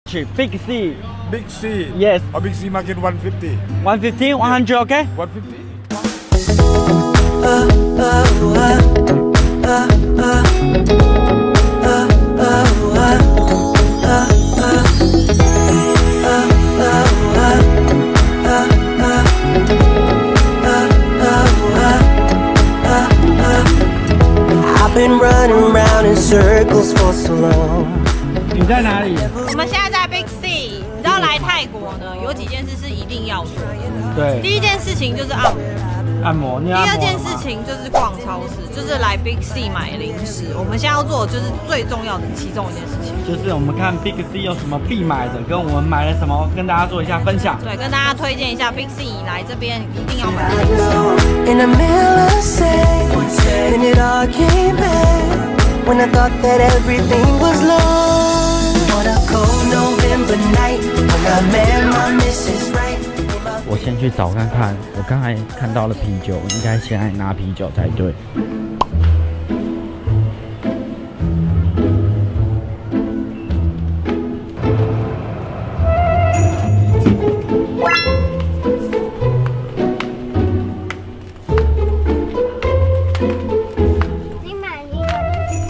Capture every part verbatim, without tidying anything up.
Big C. Big C. Yes. A Big C market one fifty. one fifty, one hundred, okay? one fifty. I've been running round in circles for so long. 你在哪里？ 我们现在在 Big C。你知道来泰国呢，有几件事是一定要做的。 对。 第一件事情就是按摩。 按摩。第二件事情就是逛超市，就是来 Big C 买零食。我们现在要做的就是最重要的其中一件事情。 就是我们看 Big C 有什么必买的，跟我们买了什么，跟大家做一下分享。 对，跟大家推荐一下 Big C 来这边一定要买的零食。 我先去找看看，我刚才看到了啤酒，应该先来拿啤酒才对。 你买一个。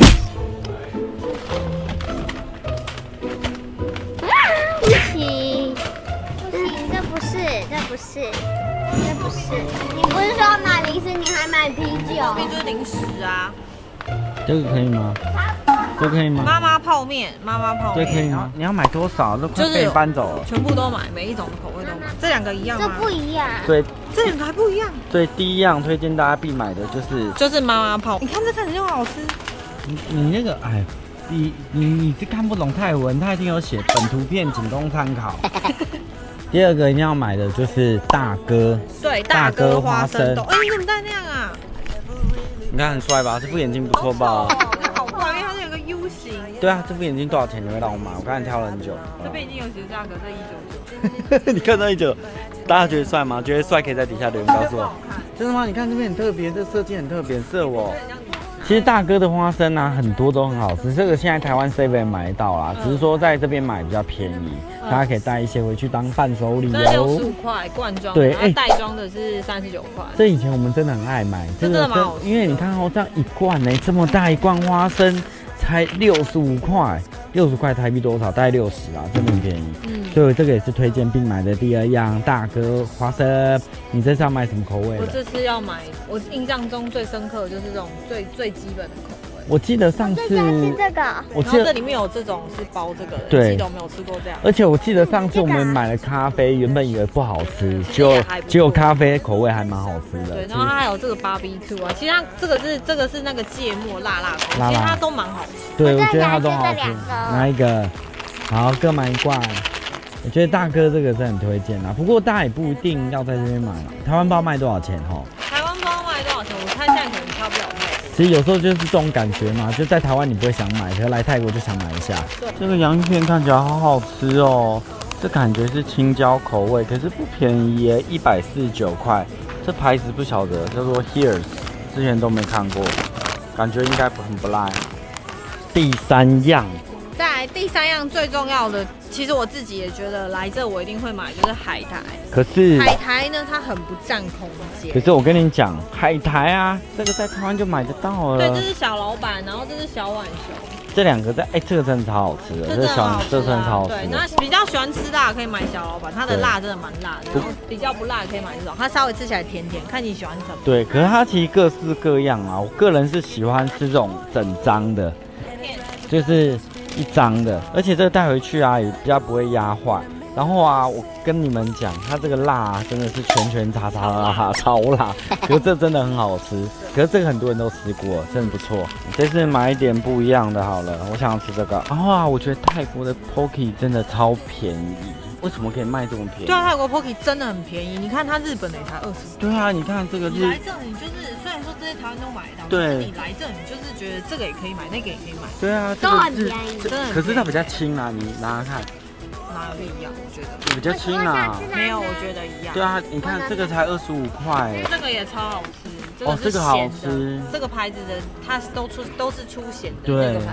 啊，不行。这不是，这不是，这不是。你不是说要买零食，你还买啤酒？ 这边就是零食啊。 这个可以吗？这可以吗？ 妈妈泡面，妈妈泡面。 这可以吗？你要买多少？都快被搬走了。 全部都买，每一种的口味都买。这两个一样吗？ 这不一样。 对， 这两个还不一样。 对，第一样推荐大家必买的就是就是妈妈泡。你看这看起来就好吃。 你你那个哎。你你你是看不懂泰文，它一定有写本图片仅供参考。第二个一定要买的就是大哥， 对，大哥花生豆。哎，你怎么戴那样啊？ 你看很帅吧？这副眼镜不错吧？ 好怪，因为它是有个 U 型。 对啊，这副眼镜多少钱？你会让我买？我刚才挑了很久。 这边已经有写价格，这一九九。 你看到一九，大家觉得帅吗？觉得帅可以在底下留言告诉我。真的吗？你看这边很特别，这设计很特别，适合我。其实大哥的花生啊，很多都很好吃。这个现在台湾 seven 买得到啦，只是说在这边买比较便宜，大家可以带一些回去当伴手礼哦。 六十五块罐装， 对， 哎，袋装的是三十九块。 这以前我们真的很爱买， 真的蛮好吃。 因为你看哦，这样一罐呢，这么大一罐花生才六十五块，六十块台币多少？大概六十啊，真的很便宜。嗯，所以这个也是推荐并买的第二样，大哥花生。你这次要买什么口味的？ 我这次要买，我印象中最深刻的就是这种最最基本的口味。 我记得上次是这个， 我记得这里面有这种是包这个的， 对， 记得我没有吃过这样。 而且我记得上次我们买了咖啡，原本以为不好吃，结果结果咖啡口味还蛮好吃的。 对，然后它还有这个 barbecue 啊，其实它这个是这个是那个芥末辣辣口，其实它都蛮好吃。 对，我觉得它都好吃。拿一个，好，各买一罐。我觉得大哥这个是很推荐啦，不过大家也不一定要在这边买啦。台湾包卖多少钱？哈， 台湾包卖多少钱？我猜现在可能差不了太多。 其实有时候就是这种感觉嘛，就在台湾你不会想买，可是来泰国就想买一下。这个洋芋片看起来好好吃哦，这感觉是青椒口味，可是不便宜耶，一百四十九块。这牌子不晓得，叫做 Here's， 之前都没看过，感觉应该很不赖。第三样。 再来第三样最重要的，其实我自己也觉得来这我一定会买，就是海苔。 可是海苔呢，它很不占空间。 可是我跟你讲，海苔啊，这个在台湾就买得到了。 对，这是小老板，然后这是小浣熊。 这两个在，哎、欸，这个真的超好吃的， 这真的好吃、啊， 这真的超好吃。 对，那比较喜欢吃辣可以买小老板，它的辣真的蛮辣的。然后比较不辣可以买这种，它稍微吃起来甜甜，看你喜欢什么。 对，可是它其实各式各样啊，我个人是喜欢吃这种整张的，就是一张的，而且这个带回去啊也比较不会压坏。然后啊，我跟你们讲，它这个辣、啊、真的是全全叉叉辣，超辣。可是这真的很好吃，可是这个很多人都吃过，真的不错。这次买一点不一样的好了，我想要吃这个。然后啊，我觉得泰国的 Pocky 真的超便宜，为什么可以卖这么便宜？ 对啊，泰国 Pocky 真的很便宜。你看它日本的也才二十。 对啊，你看这个你来这你就是虽然说这些台湾都买得到，对，你来这你就是觉得这个也可以买，那个也可以买。 对啊， 都很便宜， 真的。 可是它比较轻啊，你拿拿看。 哪有一样？我觉得比较轻啊， 没有，我觉得一样。 对啊，你看这个才二十五块， 这个也超好吃。 哦，这个好吃。 这个牌子的它都出都是出咸的那个牌子，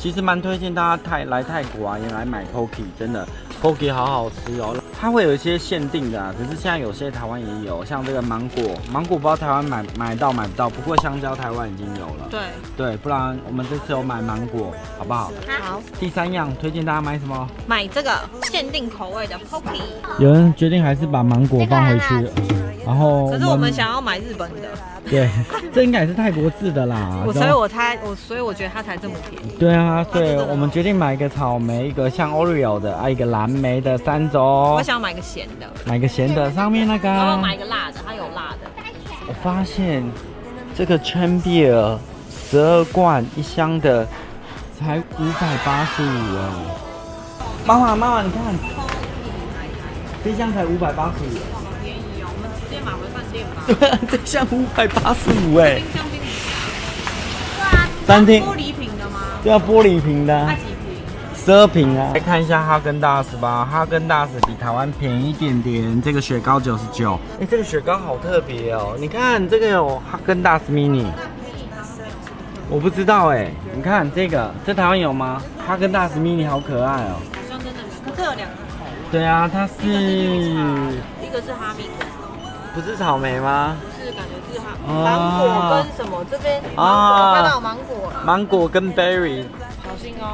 其实蛮推荐大家泰来泰国啊，也来买 Pocky， 真的 Pocky 好好吃哦。它会有一些限定的啊，可是现在有些台湾也有，像这个芒果，芒果不知道台湾买买到买不到，不过香蕉台湾已经有了。 对对，不然我们这次有买芒果，好不好？ 好。 第三样推荐大家买什么？ 买这个限定口味的 Pocky。 有人决定还是把芒果放回去，然后可是我们想要买日本的。 对，这应该也是泰国制的啦。 我所以我猜我所以我觉得它才这么便宜。 对啊，所以我们决定买一个草莓，一个像 Oreo 的，啊一个蓝莓的三种。 我想买个咸的。 买个咸的，上面那个、啊。 然后买一个辣的，它有辣的。 我发现这个 Champier 十二罐一箱的才五百八十五哎。妈妈妈妈，你看，这箱才五百八十五。 好便宜哦，我们直接买回饭店吧。 对啊，这箱五百八十五哎。 冰箱冰箱。 对啊。 三天。 玻璃瓶的吗？ 对啊，玻璃瓶的。 它几瓶？ 十二瓶啊！来看一下哈根达斯吧，哈根达斯比台湾便宜一点点，这个雪糕九十九。哎，这个雪糕好特别哦，你看这个有哈根达斯 mini， 我不知道哎，你看这个，这台湾有吗？哈根达斯 mini 好可爱哦。 好像真的没，可是有两个口味。 对啊，它是一个是哈密瓜， 不是草莓吗？ 是感觉是哈芒果跟什么？这边芒果， 啊看到有芒果了。 芒果跟 berry。 小心哦。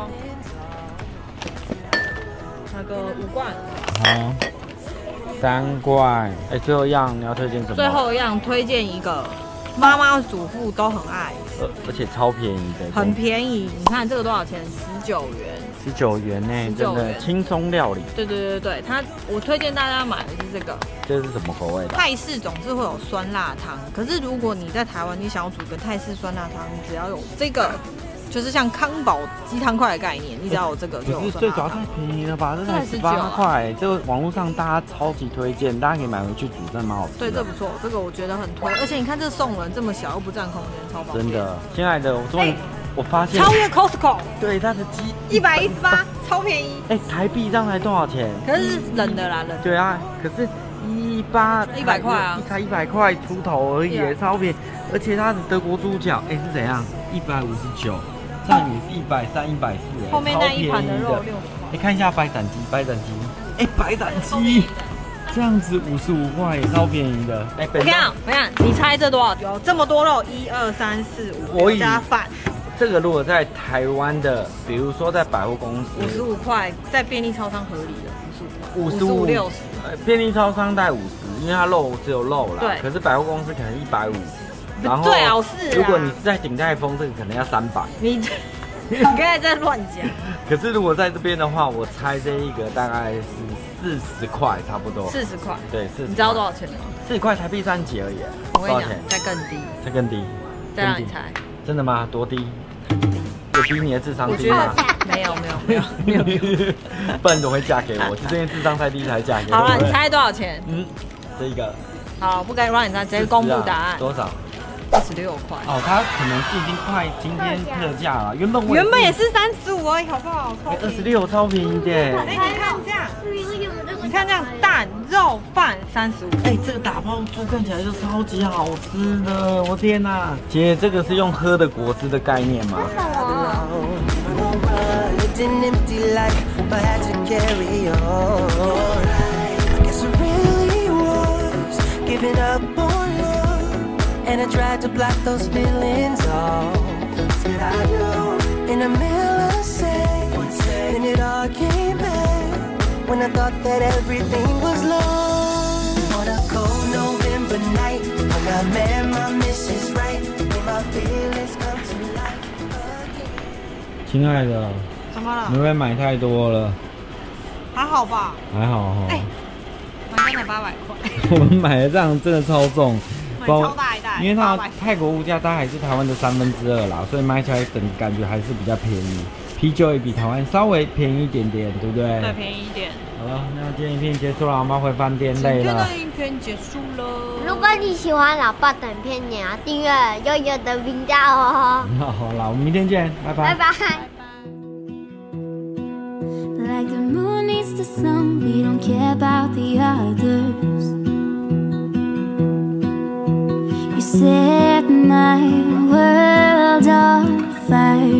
那个五罐， 好，三罐。哎，最后一样你要推荐什么？ 最后一样推荐一个，妈妈主妇都很爱， 而而且超便宜的， 很便宜。你看这个多少钱？十九元。 十九元呢，真的轻松料理。对对对对，它我推荐大家买的是这个。 这是什么口味的？ 泰式总是会有酸辣汤，可是如果你在台湾，你想要煮个泰式酸辣汤，你只要有这个。就是像康宝鸡汤块的概念，你只要有这个就有。 不是最主要太便宜了吧？这才十八块，这个网络上大家超级推荐，大家可以买回去煮，真的蛮好吃的。 对，这不错，这个我觉得很推，而且你看这送人这么小又不占空间，超棒。 真的，亲爱的，我终于我发现超越 Costco， 对它的鸡一百一十八，超便宜。 哎，台币这样才多少钱？ 可是冷的啦，冷的。 对啊，可是一八一百块啊， 才一百块出头而已，超便宜。而且它的德国猪脚，哎是怎样？一百五十九。上也是一百三、一百四， 后面那一盘的肉六十块。 你看一下白斩鸡，白斩鸡，哎，白斩鸡这样子五十五块，也超便宜的。哎， 我看，我看，你猜这多少？有这么多肉，一二三四五，加饭。 这个如果在台湾的，比如说在百货公司， 五十五块，在便利超商合理的五十五块，五十五六十。 便利超商带五十，因为它肉只有肉啦。 对。 可是百货公司可能一百五。然后， 最好是如果你是在鼎泰丰，这个可能要三百。 你你刚才在乱讲。 可是如果在这边的话，我猜这一个大概是四十块，差不多。 四十块。 对，四十。 你知道多少钱吗？ 四十块台币三几而已。 我跟你讲，再更低。 再更低。 再让你猜。 真的吗？多低？有比你的智商低吗？ 没有没有没有没有没有。 不然怎么会嫁给我？是因为智商太低才嫁给我。 好了，你猜多少钱？ 嗯，这个。 好，不该让你猜，直接公布答案。 多少？ 二十六块哦，它可能是已经快今天特价了，原本我原本也是三十五而已，好不好？ 二十六超便宜的。 哎，你看这样，你看这样蛋肉饭三十五。 哎，这个打包猪看起来就超级好吃的，我天哪！姐，这个是用喝的果汁的概念吗？ And I tried to block those feelings off. Said I do. In the middle of the day, then it all came back. When I thought that everything was lost. On a cold November night, when I met my missus right, when my feelings come to life again. 亲爱的， 怎么了？ 你会不会买太多了？ 还好吧。 还好哈。 哎，买才八百块。 我们买的这样真的超重。 超大一袋， 因为它泰国物价大概还是台湾的三分之二啦，所以买起来整感觉还是比较便宜。啤酒也比台湾稍微便宜一点点，对不对？ 对，便宜一点。 好了，那今天影片结束了，我们要回饭店累了。 今天的影片结束了。 如果你喜欢老爸的影片，你要订阅悠悠的频道哦。 那好啦，我们明天见，拜拜。 拜拜。 Like the moon needs the sun, we don't care about the others. You set my world on fire.